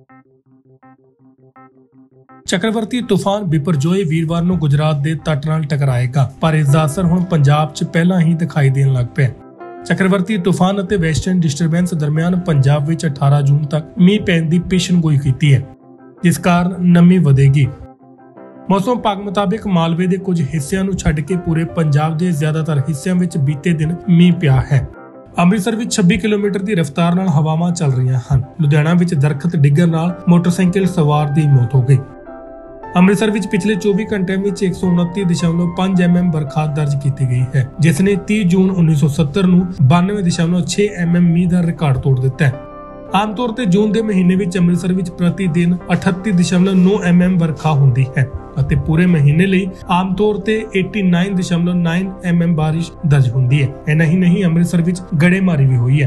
ਚੱਕਰਵਰਤੀ ਤੂਫਾਨ ਬਿਪਰਜੋਏ ਵੀਰਵਾਰ ਨੂੰ ਗੁਜਰਾਤ ਦੇ ਤੱਟ ਨਾਲ ਟਕਰਾਏਗਾ, ਪਰ ਇਸ ਦਾ ਅਸਰ ਹੁਣ ਪੰਜਾਬ 'ਚ ਪਹਿਲਾਂ ਹੀ ਦਿਖਾਈ ਦੇਣ ਲੱਗ ਪਿਆ। ਚੱਕਰਵਰਤੀ ਤੂਫਾਨ ਅਤੇ ਵੈਸਟਰਨ ਡਿਸਟਰਬੈਂਸ ਦਰਮਿਆਨ ਪੰਜਾਬ ਵਿੱਚ 18 ਜੂਨ ਤੱਕ ਮੀਂਹ ਪੈਣ ਦੀ ਪੇਸ਼ਨਗੋਈ ਕੀਤੀ ਹੈ, ਜਿਸ ਕਾਰਨ ਨਮੀ ਵਧੇਗੀ। ਮੌਸਮ ਵਿਭਾਗ ਮੁਤਾਬਿਕ ਮਾਲਵੇ ਦੇ ਕੁਝ ਹਿੱਸਿਆਂ ਨੂੰ ਛੱਡ ਕੇ ਪੂਰੇ ਪੰਜਾਬ ਦੇ ਜ਼ਿਆਦਾਤਰ ਹਿੱਸਿਆਂ ਵਿੱਚ ਬੀਤੇ ਦਿਨ ਮੀਂਹ ਪਿਆ ਹੈ। ਅੰਮ੍ਰਿਤਸਰ ਵਿੱਚ 26 ਕਿਲੋਮੀਟਰ ਦੀ ਰਫ਼ਤਾਰ ਨਾਲ ਹਵਾਵਾਂ ਚੱਲ ਰਹੀਆਂ ਹਨ। ਲੁਧਿਆਣਾ ਵਿੱਚ ਦਰਖਤ ਡਿੱਗਣ ਨਾਲ ਮੋਟਰਸਾਈਕਲ ਸਵਾਰ ਦੀ ਮੌਤ ਹੋ ਗਈ। ਅੰਮ੍ਰਿਤਸਰ ਵਿੱਚ ਪਿਛਲੇ 24 ਘੰਟਿਆਂ ਵਿੱਚ 129.5 mm ਬਰਖਾ ਦਰਜ ਕੀਤੀ ਗਈ ਹੈ, ਜਿਸ ਨੇ 30 ਜੂਨ 1970 ਨੂੰ 92.6 mm ਮੀਂਹ ਦਾ ਰਿਕਾਰਡ ਤੋੜ ਦਿੱਤਾ ਹੈ। ਆਮ ਤੌਰ ਤੇ ਜੂਨ ਦੇ ਮਹੀਨੇ ਵਿੱਚ ਅੰਮ੍ਰਿਤਸਰ ਵਿੱਚ ਪ੍ਰਤੀ ਦਿਨ 38.9 mm ਬਰਖਾ ਹੁੰਦੀ ਹੈ ਅਤੇ ਪੂਰੇ ਮਹੀਨੇ ਲਈ ਆਮ ਤੌਰ ਤੇ 89.9 mm ਬਾਰਿਸ਼ ਦਰਜ ਹੁੰਦੀ ਹੈ। ਇੰਨਾ ਹੀ ਨਹੀਂ, ਅੰਮ੍ਰਿਤਸਰ ਵਿੱਚ ਗੜੇਮਾਰੀ ਵੀ ਹੋਈ ਹੈ।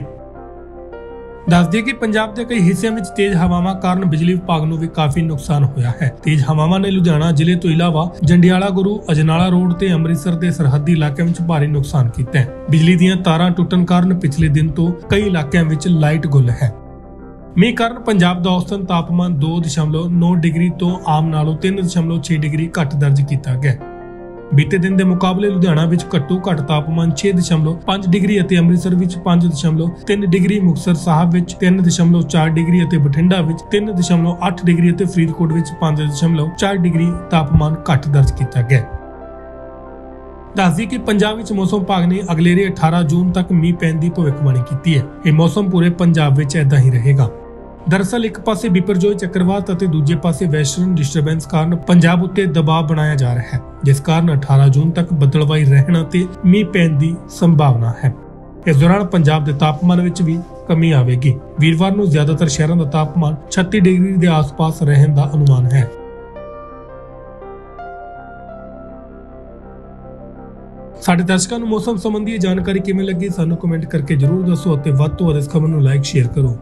ਦੱਸ ਦਈਏ ਕਿ ਪੰਜਾਬ ਦੇ ਕਈ ਹਿੱਸਿਆਂ ਵਿੱਚ ਤੇਜ਼ ਹਵਾਵਾਂ ਕਾਰਨ ਬਿਜਲੀ ਵਿਭਾਗ ਨੂੰ ਵੀ ਕਾਫੀ ਨੁਕਸਾਨ ਹੋਇਆ ਹੈ। ਤੇਜ਼ ਹਵਾਵਾਂ ਨੇ ਲੁਧਿਆਣਾ ਜ਼ਿਲ੍ਹੇ ਤੋਂ ਇਲਾਵਾ ਜੰਡਿਆਲਾ ਗੁਰੂ ਅਜਨਾਲਾ ਰੋਡ ਤੇ ਅੰਮ੍ਰਿਤਸਰ ਦੇ ਸਰਹੱਦੀ ਇਲਾਕਿਆਂ ਵਿੱਚ ਭਾਰੀ ਨੁਕਸਾਨ ਕੀਤਾ ਹੈ। ਬਿਜਲੀ ਦੀਆਂ ਤਾਰਾਂ ਟੁੱਟਣ ਕਾਰਨ ਪਿਛਲੇ ਦਿਨ ਤੋਂ ਕਈ ਇਲਾਕਿਆਂ ਵਿੱਚ ਲਾਈਟ ਗੁੱਲ ਹੈ। ਮੀਂਹ ਕਾਰਨ ਪੰਜਾਬ ਦਾ ਔਸਤਨ ਤਾਪਮਾਨ 2.9 ਡਿਗਰੀ ਤੋਂ ਆਮ ਨਾਲੋਂ 3.6 ਡਿਗਰੀ ਘੱਟ ਦਰਜ ਕੀਤਾ ਗਿਆ। ਬੀਤੇ ਦਿਨ ਦੇ ਮੁਕਾਬਲੇ ਲੁਧਿਆਣਾ ਵਿੱਚ ਘੱਟੋ ਘੱਟ ਤਾਪਮਾਨ 6.5 ਡਿਗਰੀ ਅਤੇ ਅੰਮ੍ਰਿਤਸਰ ਵਿੱਚ 5.3 ਡਿਗਰੀ, ਮੁਕਤਸਰ ਸਾਹਿਬ ਵਿੱਚ 3.4 ਡਿਗਰੀ ਅਤੇ ਬਠਿੰਡਾ ਵਿੱਚ 3.8 ਡਿਗਰੀ ਅਤੇ ਫਰੀਦਕੋਟ ਵਿੱਚ 5.4 ਡਿਗਰੀ ਤਾਪਮਾਨ ਘੱਟ ਦਰਜ ਕੀਤਾ ਗਿਆ। ਦੱਸਦੀ ਕਿ ਪੰਜਾਬ ਵਿੱਚ ਮੌਸਮ ਵਿਭਾਗ ਨੇ ਅਗਲੇਰੇ 18 ਜੂਨ ਤੱਕ ਮੀਂਹ ਪੈਣ ਦੀ ਭਵਿੱਖਬਾਣੀ ਕੀਤੀ ਹੈ। ਇਹ ਮੌਸਮ ਪੂਰੇ ਪੰਜਾਬ ਵਿੱਚ ਏਦਾਂ ਹੀ ਰਹੇਗਾ। ਦਰਅਸਲ ਇੱਕ ਪਾਸੇ ਬਿਪਰਜੋਏ ਚੱਕਰਵਾਤ ਅਤੇ ਦੂਜੇ ਪਾਸੇ ਵੈਸਟਰਨ ਡਿਸਟਰਬੈਂਸ ਕਾਰਨ ਪੰਜਾਬ ਉੱਤੇ ਦਬਾਅ ਬਣਾਇਆ ਜਾ ਰਿਹਾ ਹੈ, ਜਿਸ ਕਾਰਨ 18 ਜੂਨ ਤੱਕ ਬੱਦਲਵਾਈ ਰਹਿਣ ਅਤੇ ਮੀਂਹ ਪੈਣ ਦੀ ਸੰਭਾਵਨਾ ਹੈ। ਇਸ ਦੌਰਾਨ ਪੰਜਾਬ ਦੇ ਤਾਪਮਾਨ ਵਿੱਚ ਵੀ ਕਮੀ ਆਵੇਗੀ। ਵੀਰਵਾਰ ਨੂੰ ਜ਼ਿਆਦਾਤਰ ਸ਼ਹਿਰਾਂ ਦਾ ਤਾਪਮਾਨ 36 ਡਿਗਰੀ ਦੇ ਆਸ-ਪਾਸ ਰਹਿਣ ਦਾ ਅਨੁਮਾਨ ਹੈ। ਸਾਡੇ ਦਰਸ਼ਕਾਂ ਨੂੰ ਮੌਸਮ ਸੰਬੰਧੀ ਜਾਣਕਾਰੀ ਕਿਵੇਂ ਲੱਗੀ, ਸਾਨੂੰ ਕਮੈਂਟ ਕਰਕੇ ਜਰੂਰ ਦੱਸੋ ਅਤੇ ਵੱਧ ਤੋਂ ਵੱਧ ਇਸ ਖਬਰ ਨੂੰ ਲਾਈਕ ਸ਼ੇਅਰ ਕਰੋ।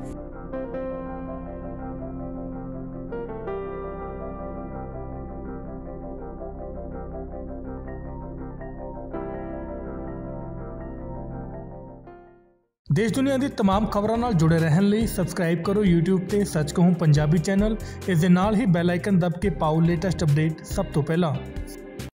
देश दुनिया की तमाम खबरों नाल जुड़े रहने लिए सबसक्राइब करो YouTube ते सच कहूं पंजाबी चैनल। इस दे नाल ही बैल आइकन दब के पाओ लेटेस्ट अपडेट सब तो पहला।